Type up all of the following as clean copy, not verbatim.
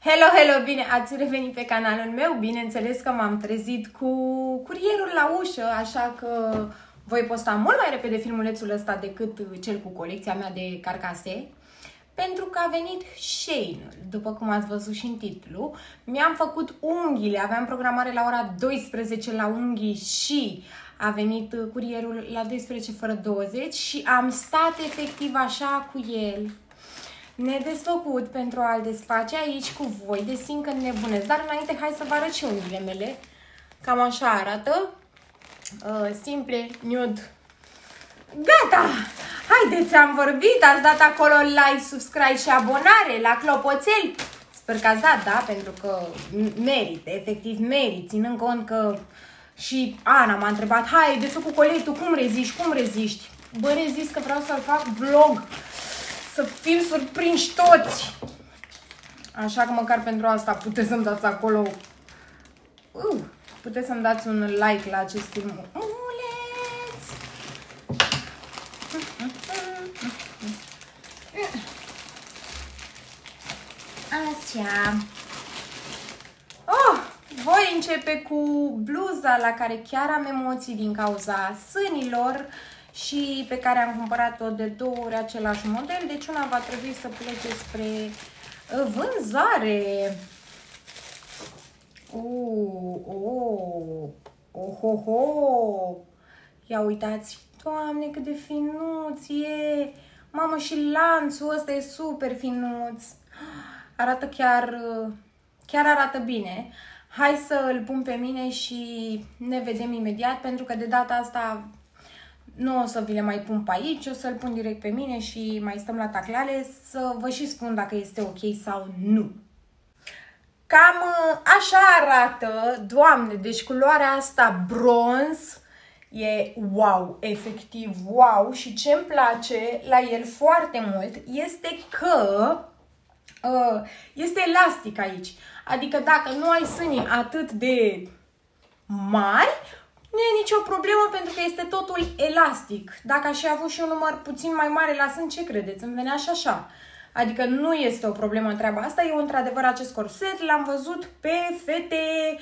Hello, hello! Bine ați revenit pe canalul meu. Bineînțeles că m-am trezit cu curierul la ușă, așa că voi posta mult mai repede filmulețul ăsta decât cel cu colecția mea de carcase. Pentru că a venit Shein, după cum ați văzut și în titlu. Mi-am făcut unghiile, aveam programare la ora 12 la unghii și a venit curierul la 12 fără 20 și am stat efectiv așa cu el nedesfăcut pentru a-l desface aici cu voi, de simt că nebunesc. Dar înainte, hai să vă arăt și unghiile mele. Cam așa arată. Simple, nude. Gata! Haideți, am vorbit, ați dat acolo like, subscribe și abonare la clopoțel. Sper că ați dat, da? Pentru că merită, efectiv merit, ținând cont că și Ana m-a întrebat, hai, de făcut colectul, cum reziști, cum reziști? Bă, rezist că vreau să-l fac vlog. Să fim surprinși toți. Așa că măcar pentru asta puteți să-mi dați acolo. Puteți să-mi dați un like la acest filmuleț. Așa. Voi începe cu bluza la care chiar am emoții din cauza sânilor și pe care am cumpărat-o de 2 ori același model, deci una va trebui să plece spre vânzare. Ia uitați, Doamne, cât de finuț e! Mamă, și lanțul ăsta e super finuț. Arată chiar arată bine. Hai să îl pun pe mine și ne vedem imediat, pentru că de data asta nu o să vi le mai pun pe aici, o să-l pun direct pe mine și mai stăm la taclale să vă și spun dacă este ok sau nu. Cam așa arată, Doamne, deci culoarea asta bronz e wow, efectiv wow, și ce-mi place la el foarte mult este că este elastic aici. Adică dacă nu ai sânii atât de mari, nu e nicio problemă pentru că este totul elastic. Dacă aș fi avut și un număr puțin mai mare la sân, ce credeți? Îmi venea și așa. Adică nu este o problemă în treaba asta. Eu, într-adevăr, acest corset l-am văzut pe fete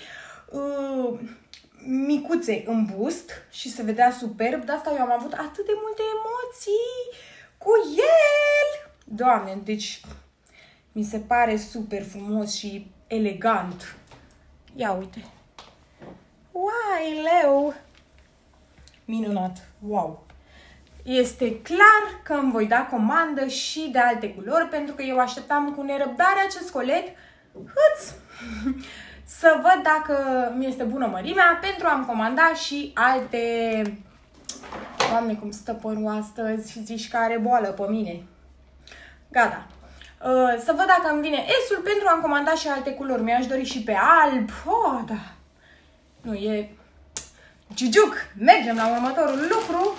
micuțe în bust și se vedea superb. De asta eu am avut atât de multe emoții cu el. Doamne, deci mi se pare super frumos și elegant. Ia uite. Uai, leu! Minunat! Wow! Este clar că îmi voi da comandă și de alte culori, pentru că eu așteptam cu nerăbdare acest colet să văd dacă mi este bună mărimea pentru a-mi comanda și alte... Doamne, cum stă părul astăzi și zici că are boală pe mine. Gata! Să văd dacă îmi vine S-ul pentru a-mi comanda și alte culori. Mi-aș dori și pe alb. Da! Nu e... Giugiuc! Mergem la următorul lucru.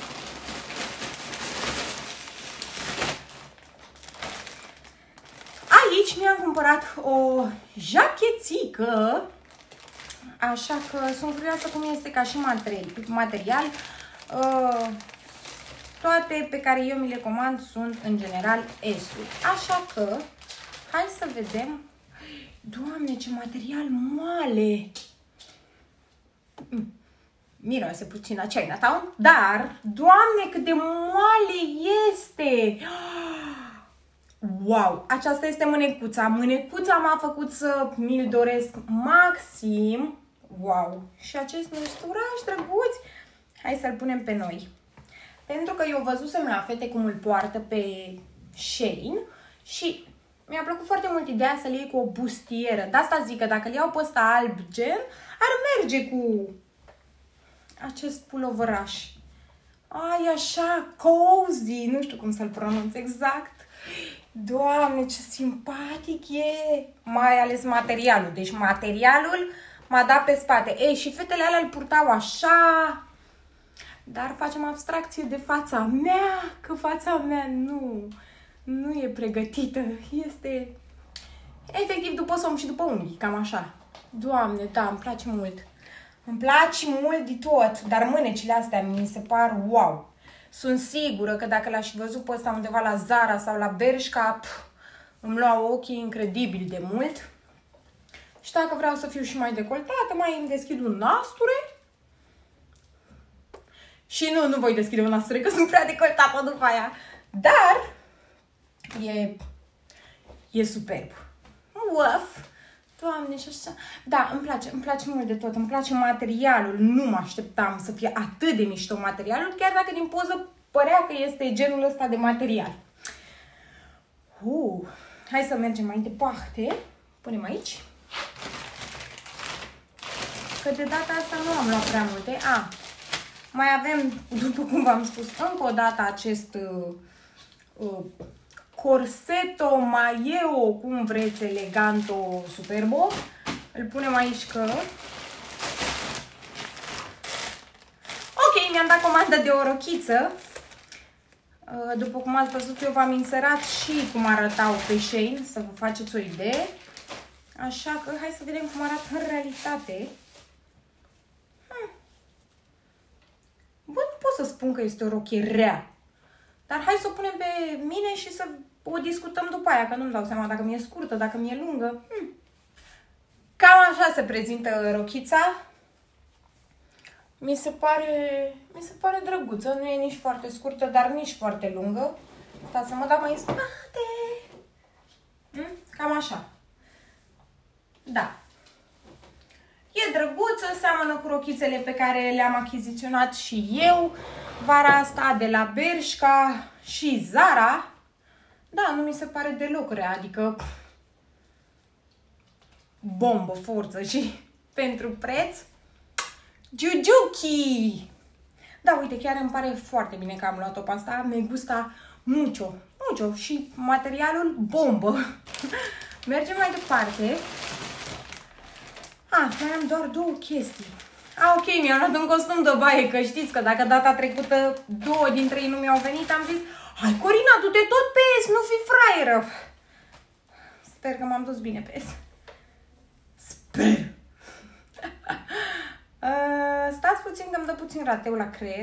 Aici mi-am cumpărat o jachețică. Așa că sunt curioasă cum este ca și material. Toate pe care eu mi le comand sunt în general S-uri. Așa că hai să vedem. Doamne, ce material moale! Miroase puțin la Chinatown, dar, Doamne, cât de moale este! Wow! Aceasta este mânecuța. Mânecuța m-a făcut să mi-l doresc maxim. Wow! Și acest musturaș drăguț, hai să-l punem pe noi. Pentru că eu văzusem la fete cum îl poartă pe Shein și mi-a plăcut foarte mult ideea să-l iei cu o bustieră. De asta zic că dacă îl iau pe ăsta alb gen, ar merge cu acest pulovăraș. Ai, așa, cozy, nu știu cum să-l pronunț exact. Doamne, ce simpatic e! Mai ales materialul. Deci materialul m-a dat pe spate. Ei, și fetele alea îl purtau așa. Dar facem abstracție de fața mea, că fața mea nu e pregătită. Este efectiv după somn și după unghii, cam așa. Doamne, da, îmi place mult. Îmi place mult de tot, dar mânecile astea mi se par wow. Sunt sigură că dacă l-aș fi văzut pe ăsta undeva la Zara sau la Bershka, îmi luau ochii incredibil de mult. Și dacă vreau să fiu și mai decoltată, mai îmi deschid un nasture. Și nu voi deschide un nasture, că sunt prea decoltată după aia. Dar e superb. Uaf! Doamne, și așa. Da, îmi place mult de tot. Îmi place materialul. Nu mă așteptam să fie atât de mișto materialul, chiar dacă din poză părea că este genul ăsta de material. Hai să mergem mai departe. Punem aici. Că de data asta nu am luat prea multe. Mai avem, după cum v-am spus, încă o dată acest corseto, maio, cum vreți, eleganto, superbo. Îl punem aici că... Ok, mi-am dat comandă de o rochiță. După cum ați văzut, eu v-am inserat și cum arătau pe Shein, să vă faceți o idee. Așa că hai să vedem cum arată în realitate. Bă, nu pot să spun că este o rochie rea. Dar hai să o punem pe mine și să o discutăm după aia, că nu-mi dau seama dacă mi-e scurtă, dacă mi-e lungă. Cam așa se prezintă rochița. Mi se pare drăguță, nu e nici foarte scurtă, dar nici foarte lungă. Stați să mă dau mai în spate. Cam așa. Da. E drăguță, seamănă cu rochițele pe care le-am achiziționat și eu vara asta de la Bershka și Zara. Da, nu mi se pare deloc rea, adică bombă, forță și pentru preț. Jujuki! Da, uite, chiar îmi pare foarte bine că am luat-o pe asta. Me gusta mucho, mucho și materialul bombă. Mergem mai departe. Mai am doar două chestii. Ok, mi-am luat un costum de baie, că știți că dacă data trecută două dintre ei nu mi-au venit, am zis: hai, Corina, du-te tot pe S, nu fi fraieră. Sper că m-am dus bine pe S. Sper. Stați puțin că îmi dă puțin rateu la creier.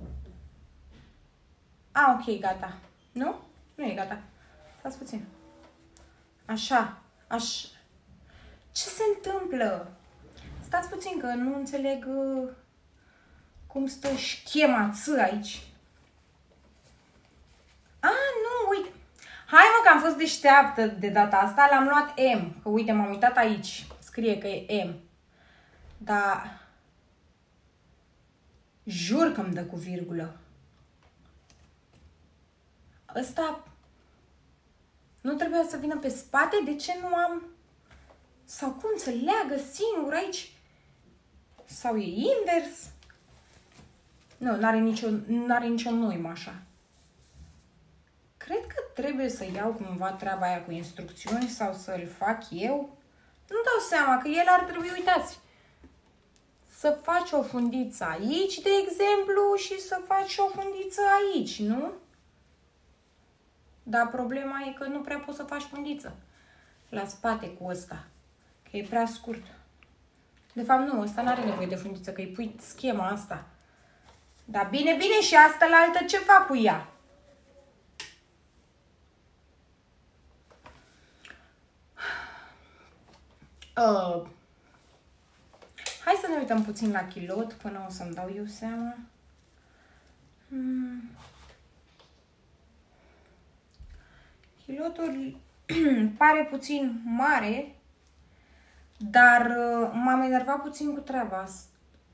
Ok, gata. Nu? Nu e gata. Stați puțin. Așa. Ce se întâmplă? Stați puțin că nu înțeleg cum stă schema aici. Nu, uite. Hai mă că am fost deșteaptă de data asta, l-am luat M. Că uite, m-am uitat aici. Scrie că e M. Dar jur că îmi dă cu virgulă. Ăsta nu trebuia să vină pe spate? De ce nu am... Sau cum se leagă singur aici? Sau e invers? Nu, n-are nicio noimă așa. Cred că trebuie să iau cumva treaba aia cu instrucțiuni sau să-l fac eu. Nu dau seama că el ar trebui, uitați, să faci o fundiță aici, de exemplu, și să faci o fundiță aici, nu? Dar problema e că nu prea poți să faci fundiță la spate cu ăsta, că e prea scurt. De fapt, nu, ăsta n-are nevoie de fundiță, că îi pui schema asta. Dar bine, și asta la altă ce fac cu ea? Hai să ne uităm puțin la chilot până o să-mi dau eu seama. Chilotul pare puțin mare, dar m-am enervat puțin cu treaba asta.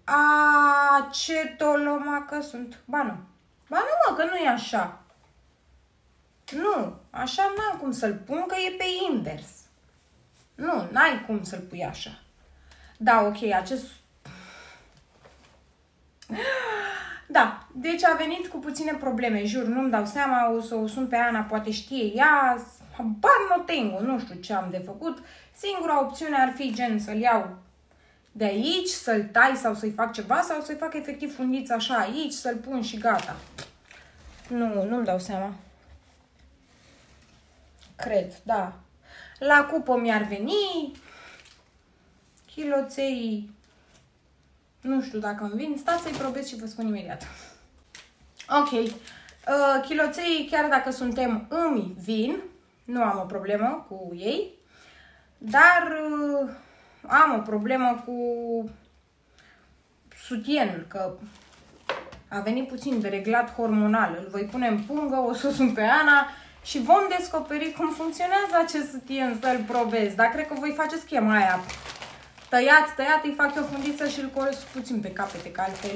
Ce tolomacă sunt. Ba nu, mă, că nu e așa. Nu, așa n-am cum să-l pun, că e pe invers. Nu, n-ai cum să-l pui așa. Da, ok, acest... Da, deci a venit cu puține probleme, jur, nu-mi dau seama, o să o sun pe Ana, poate știe ea, habar nu tengo, nu știu ce am de făcut. Singura opțiune ar fi gen să-l iau de aici, să-l tai sau să-i fac ceva, sau să-i fac efectiv fundiță așa aici, să-l pun și gata. Nu-mi dau seama. Cred, da. La cupă mi-ar veni. Chiloței, nu știu dacă îmi vin. Stați să-i probez și vă spun imediat. Ok. Chiloței, chiar dacă suntem, îmi vin. nu am o problemă cu ei, dar am o problemă cu sutienul, că a venit puțin dereglat hormonal. Îl voi pune în pungă, o să o sun pe Ana și vom descoperi cum funcționează acest sutien, să-l probez. Dar cred că voi face schema aia. Tăiat, îi fac eu fundiță și îl colos puțin pe capete, că altfel.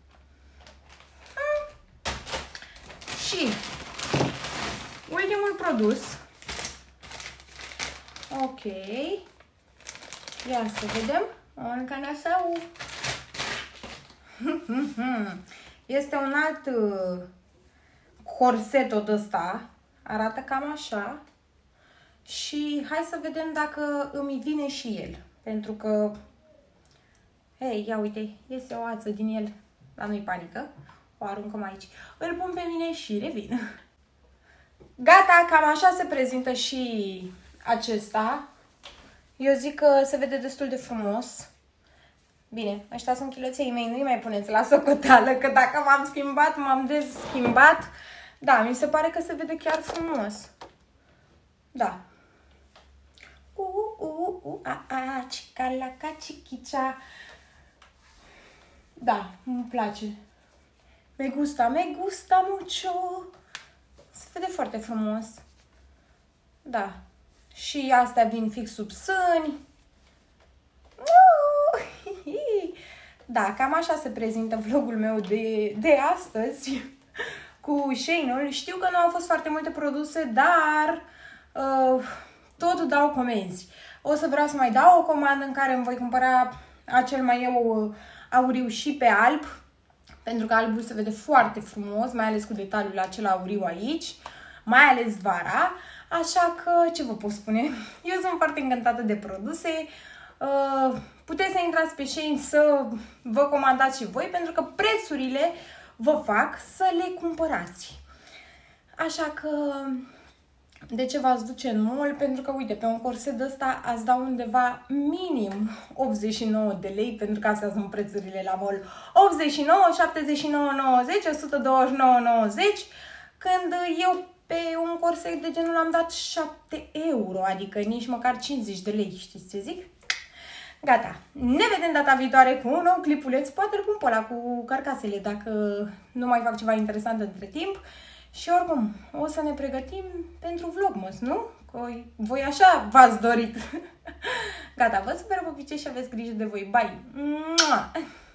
Și ultimul produs. Ok. Ia să vedem. Este un alt corset tot ăsta. Arată cam așa. Și hai să vedem dacă îmi vine și el. Pentru că, hei, ia uite, iese o ață din el. Dar nu-i panică. O aruncăm aici. Îl pun pe mine și revin. Gata, cam așa se prezintă și acesta. Eu zic că se vede destul de frumos. Bine, ăștia sunt chiloței mei, nu-i mai puneți la socoteală, că dacă m-am schimbat, m-am deschimbat. Da, mi se pare că se vede chiar frumos. Da. Cicalaca, chichicea. Da, îmi place. Me gusta mucho. Se vede foarte frumos. Da. Și astea vin fix sub sâni. Da, cam așa se prezintă vlogul meu de astăzi cu Shein-ul. Știu că nu au fost foarte multe produse, dar tot dau comenzi. O să vreau să mai dau o comandă în care îmi voi cumpăra acel maieu auriu și pe alb, pentru că albul se vede foarte frumos, mai ales cu detaliul acela auriu aici, mai ales vara. Așa că, ce vă pot spune? Eu sunt foarte încântată de produse. Puteți să intrați pe Shein să vă comandați și voi, pentru că prețurile vă fac să le cumpărați. Așa că, de ce v-ați duce în mall? Pentru că, uite, pe un corset de ăsta ați da undeva minim 89 de lei, pentru că astea sunt prețurile la mall. 89, 79,90, 129,90, când eu pe un corset de genul am dat 7 euro, adică nici măcar 50 de lei, știți ce zic? Gata, ne vedem data viitoare cu un nou clipuleț, poate îl pun pe ăla cu carcasele, dacă nu mai fac ceva interesant între timp. Și oricum, o să ne pregătim pentru vlogmas, nu? Că voi așa v-ați dorit. Gata, vă super pupice și aveți grijă de voi. Bye!